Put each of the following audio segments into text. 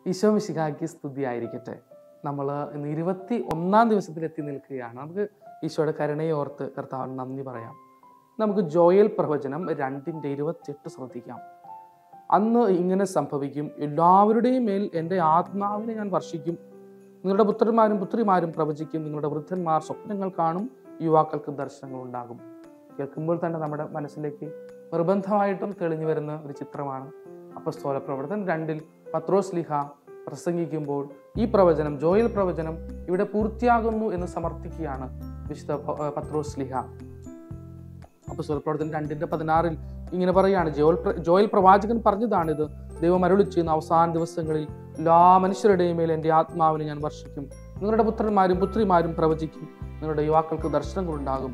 ഈശോ മിശിഹായ്ക്ക് സ്തുതിയായിരിക്കട്ടെ. നമ്മൾ ഇന്ന് 21 ദിവസത്തിൽ എത്തി നിൽക്കുകയാണ്. നമുക്ക് ഈശോയുടെ കരുണയെ ഓർത്ത് കർത്താവിന് നന്ദി പറയാം. നമുക്ക് ജോയൽ പ്രവചനം 2:28 ശ്രദ്ധിക്കാം. അന്ന് ഇങ്ങനെ സംഭവിക്കും, എല്ലാവരുടെയും മേൽ എൻ്റെ ആത്മാവിനെ ഞാൻ വർഷിക്കും. നിങ്ങളുടെ പുത്രന്മാരും പുത്രിമാരും പ്രവചിക്കും, നിങ്ങളുടെ വൃദ്ധന്മാർ സ്വപ്നങ്ങൾ കാണും, യുവാക്കൾക്ക് ദർശനങ്ങൾ ഉണ്ടാകും. കേൾക്കുമ്പോൾ തന്നെ നമ്മുടെ മനസ്സിലേക്ക് നിർബന്ധമായിട്ടും തെളിഞ്ഞു വരുന്ന ഒരു ചിത്രമാണ് അപ്പോസ്തല പ്രവർത്തനം 2 പത്രോസ് ലീഹ പ്രസംഗിക്കുമ്പോൾ ഈ പ്രവചനം, ജോയൽ പ്രവചനം ഇവിടെ പൂർത്തിയാകുന്നു എന്ന് സമർത്ഥിക്കുകയാണ് വിശുദ്ധ പത്രോസ് ലീഹ. അപ്പോസ്തല പ്രവർത്തനം 2:16 ഇങ്ങനെ പറയുകയാണ്, ജോയൽ പ്രവാചകൻ പറഞ്ഞതാണിത്. ദൈവം അരുളി ചെയ്യുന്ന അവസാന ദിവസങ്ങളിൽ എല്ലാ മനുഷ്യരുടെയും മേൽ എൻ്റെ ആത്മാവിനെ ഞാൻ വർഷിക്കും. നിങ്ങളുടെ പുത്രന്മാരും പുത്രിമാരും പ്രവചിക്കും, നിങ്ങളുടെ യുവാക്കൾക്ക് ദർശനങ്ങളുണ്ടാകും.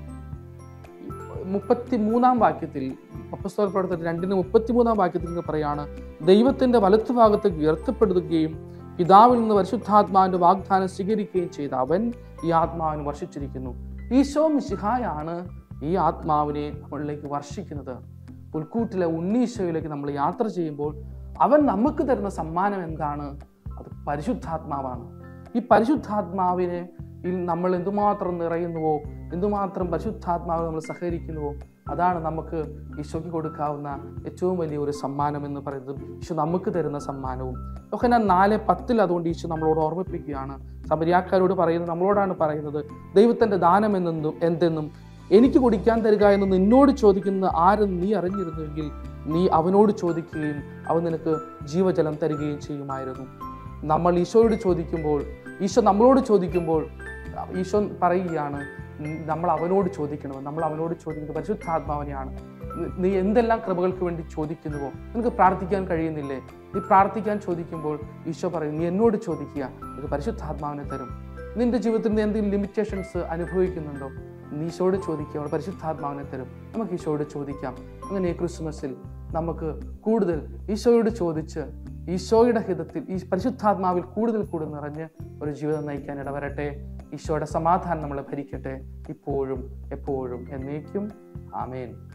33 വാക്യത്തിൽ, അപ്പോസ്തല പ്രവർത്തനം 2:33 വാക്യത്തിൽ നിന്ന് പറയാണ്, ദൈവത്തിന്റെ വലത്തുഭാഗത്തേക്ക് ഉയർത്തപ്പെടുകയും പിതാവിൽ നിന്ന് പരിശുദ്ധാത്മാവിന്റെ വാഗ്ദാനം സ്വീകരിക്കുകയും ചെയ്ത അവൻ ഈ ആത്മാവിനെ വർഷിച്ചിരിക്കുന്നു. ഈശോ മിശിഹായാണ് ഈ ആത്മാവിനെ നമ്മളിലേക്ക് വർഷിക്കുന്നത്. പുൽക്കൂട്ടിലെ ഉണ്ണീശോയിലേക്ക് നമ്മൾ യാത്ര ചെയ്യുമ്പോൾ അവൻ നമുക്ക് തരുന്ന സമ്മാനം എന്താണ്? അത് പരിശുദ്ധാത്മാവാണ്. ഈ പരിശുദ്ധാത്മാവിനെ നമ്മൾ എന്തുമാത്രം നിറയുന്നുവോ, എന്തുമാത്രം പരിശുദ്ധാത്മാവ് നമ്മൾ സഹകരിക്കുന്നുവോ, അതാണ് നമുക്ക് ഈശോയ്ക്ക് കൊടുക്കാവുന്ന ഏറ്റവും വലിയ ഒരു സമ്മാനം എന്ന് പറയുന്നത്, ഈശോ നമുക്ക് തരുന്ന സമ്മാനവും. യോഹന്നാൻ 4:10 അതുകൊണ്ട് ഈശോ നമ്മളോട് ഓർമ്മിപ്പിക്കുകയാണ്, സമരിയാക്കാരോട് പറയുന്നത്, നമ്മളോടാണ് പറയുന്നത്, ദൈവത്തിന്റെ ദാനം എന്തെന്നും എനിക്ക് കുടിക്കാൻ തരിക എന്ന് നിന്നോട് ചോദിക്കുന്നത് ആരെന്ന് നീ അറിഞ്ഞിരുന്നുവെങ്കിൽ നീ അവനോട് ചോദിക്കുകയും അവൻ നിനക്ക് ജീവജലം തരികയും ചെയ്യുമായിരുന്നു. നമ്മൾ ഈശോയോട് ചോദിക്കുമ്പോൾ, ഈശോ നമ്മളോട് ചോദിക്കുമ്പോൾ ഈശോ പറയുകയാണ്, നമ്മൾ അവനോട് ചോദിക്കണമെന്ന്. നമ്മൾ അവനോട് ചോദിക്കുന്നത് പരിശുദ്ധാത്മാവിനെയാണ്. നീ എന്തെല്ലാം കൃപകൾക്ക് വേണ്ടി ചോദിക്കുന്നുവോ, നിനക്ക് പ്രാർത്ഥിക്കാൻ കഴിയുന്നില്ലേ, നീ പ്രാർത്ഥിക്കാൻ ചോദിക്കുമ്പോൾ ഈശോ പറയും, നീ എന്നോട് ചോദിക്കുക, ഇത് പരിശുദ്ധാത്മാവിനെ തരും. നിന്റെ ജീവിതത്തിൽ നീ എന്തെങ്കിലും ലിമിറ്റേഷൻസ് അനുഭവിക്കുന്നുണ്ടോ, നീ ഈശോയോട് ചോദിക്കുക, പരിശുദ്ധാത്മാവിനെ തരും. നമുക്ക് ഈശോയോട് ചോദിക്കാം. അങ്ങനെ ഈ ക്രിസ്മസിൽ നമുക്ക് കൂടുതൽ ഈശോയോട് ചോദിച്ച് ഈശോയുടെ ഹിതത്തിൽ ഈ പരിശുദ്ധാത്മാവിൽ കൂടുതൽ നിറഞ്ഞ് ഒരു ജീവിതം നയിക്കാൻ ഇടവരട്ടെ. ഈശോയുടെ സമാധാനം നമ്മളെ ഭരിക്കട്ടെ, ഇപ്പോഴും എപ്പോഴും എന്നേക്കും. ആമേൻ.